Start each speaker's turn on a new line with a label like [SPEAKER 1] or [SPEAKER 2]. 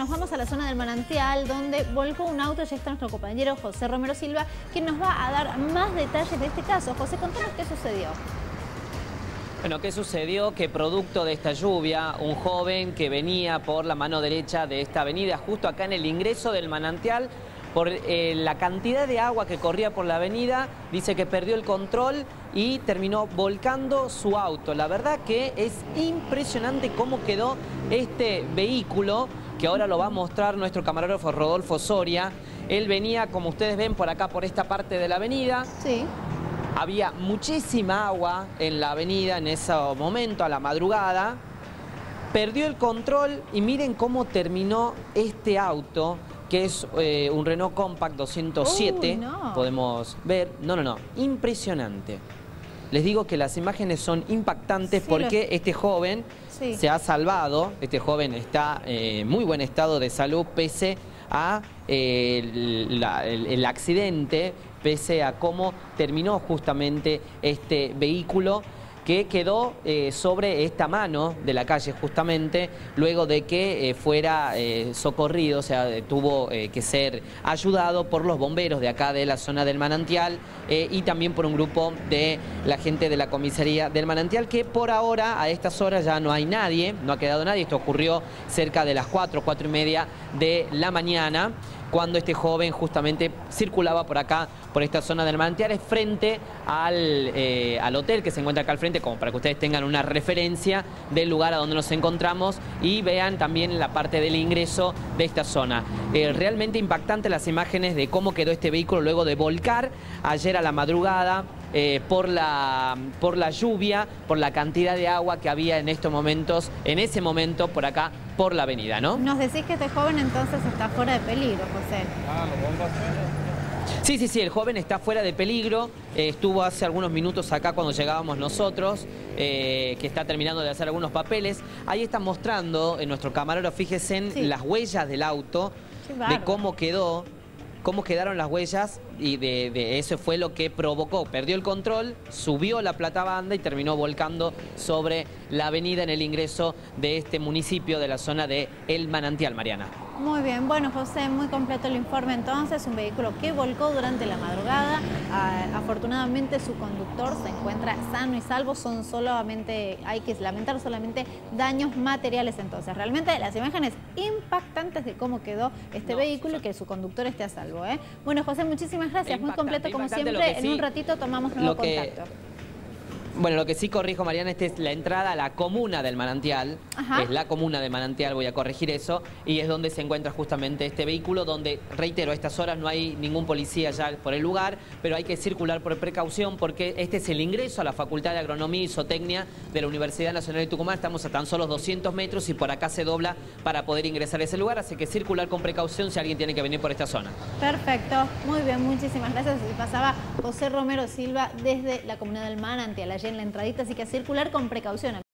[SPEAKER 1] nos vamos a la zona del Manantial, donde volcó un auto. Ya está nuestro compañero José Romero Silva, quien nos va a dar más detalles de este caso. José, contanos qué sucedió.
[SPEAKER 2] Bueno, ¿qué sucedió? Que producto de esta lluvia, un joven que venía por la mano derecha de esta avenida, justo acá en el ingreso del Manantial, por la cantidad de agua que corría por la avenida, dice que perdió el control y terminó volcando su auto. La verdad que es impresionante cómo quedó este vehículo, que ahora lo va a mostrar nuestro camarógrafo Rodolfo Soria. Él venía, como ustedes ven, por acá, por esta parte de la avenida.
[SPEAKER 1] Sí.
[SPEAKER 2] Había muchísima agua en la avenida en ese momento, a la madrugada. Perdió el control y miren cómo terminó este auto, que es un Renault Compact 207.
[SPEAKER 1] Uy, no.
[SPEAKER 2] Podemos ver. No. Impresionante. Les digo que las imágenes son impactantes, sí, porque este joven se ha salvado. Este joven está en muy buen estado de salud pese a el accidente, pese a cómo terminó justamente este vehículo, que quedó sobre esta mano de la calle justamente, luego de que fuera socorrido, o sea, tuvo que ser ayudado por los bomberos de acá de la zona del Manantial y también por un grupo de la gente de la comisaría del Manantial, que por ahora, a estas horas, ya no hay nadie, no ha quedado nadie. Esto ocurrió cerca de las 4:30 de la mañana, cuando este joven justamente circulaba por acá, por esta zona del Manantial, frente al hotel que se encuentra acá al frente, como para que ustedes tengan una referencia del lugar a donde nos encontramos y vean también la parte del ingreso de esta zona. Realmente impactante las imágenes de cómo quedó este vehículo luego de volcar ayer a la madrugada, por la lluvia, por la cantidad de agua que había en ese momento por acá, por la avenida, ¿no?
[SPEAKER 1] Nos decís que este joven entonces está fuera de peligro, José.
[SPEAKER 2] Sí, el joven está fuera de peligro. Estuvo hace algunos minutos acá cuando llegábamos nosotros, que está terminando de hacer algunos papeles. Ahí está mostrando en nuestro camarógrafo, fíjense en las huellas del auto, de cómo quedaron las huellas, y de eso fue lo que provocó. Perdió el control, subió la platabanda y terminó volcando sobre la avenida en el ingreso de este municipio, de la zona de El Manantial, Mariana.
[SPEAKER 1] Muy bien, bueno, José, muy completo el informe entonces. Un vehículo que volcó durante la madrugada. Afortunadamente su conductor se encuentra sano y salvo. Hay que lamentar solamente daños materiales entonces. Realmente las imágenes impactantes de cómo quedó este vehículo y que su conductor esté a salvo, ¿eh? Bueno, José, muchísimas gracias. Muy completo como siempre. En un ratito tomamos nuevo contacto.
[SPEAKER 2] Bueno, lo que sí corrijo, Mariana, esta es la entrada a la comuna del Manantial. Ajá. Es la comuna de Manantial, voy a corregir eso. Y es donde se encuentra justamente este vehículo, donde, reitero, a estas horas no hay ningún policía ya por el lugar, pero hay que circular por precaución porque este es el ingreso a la Facultad de Agronomía y Zootecnia de la Universidad Nacional de Tucumán. Estamos a tan solo 200 metros y por acá se dobla para poder ingresar a ese lugar, así que circular con precaución si alguien tiene que venir por esta zona.
[SPEAKER 1] Perfecto, muy bien, muchísimas gracias. Pasaba José Romero Silva desde la comunidad del Manantial, allí en la entradita, así que a circular con precaución.